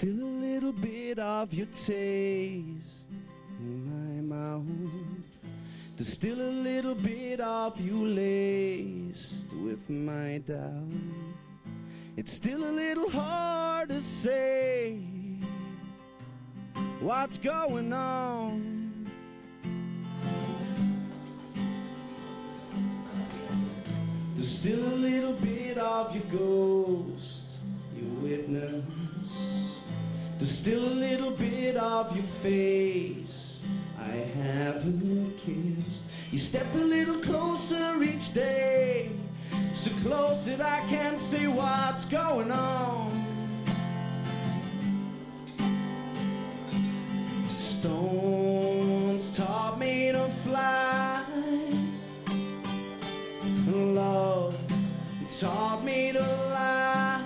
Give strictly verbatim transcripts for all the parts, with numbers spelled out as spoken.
still a little bit of your taste in my mouth. There's still a little bit of you laced with my doubt. It's still a little hard to say what's going on. There's still a little bit of your ghost, your witness. There's still a little bit of your face I haven't kissed. You step a little closer each day, so close that I can't see what's going on. Stones taught me to fly, love taught me to lie.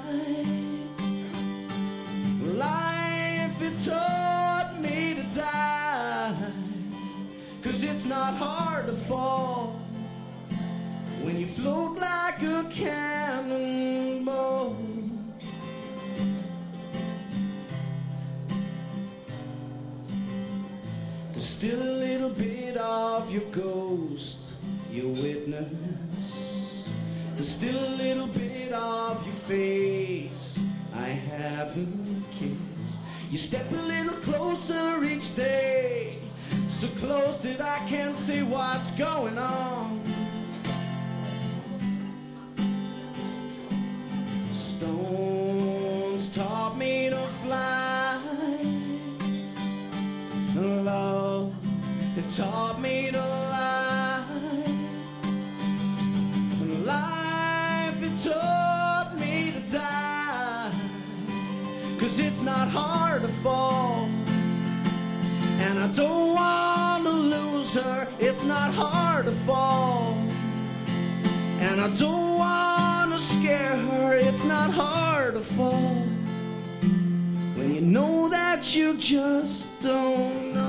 Life, it taught me to die. 'Cause it's not hard to fall when you float like a cannonball. There's still a little bit of your ghost, your witness. There's still a little bit of your face I haven't kissed. You step a little closer each day, so close that I can't see what's going on. Stones taught me to fly, love, it taught me to lie. Life, it taught me to die. 'Cause it's not hard to fall, and I don't want to lose her. It's not hard to fall, and I don't want to scare her. It's not hard to fall when you know that you just don't know.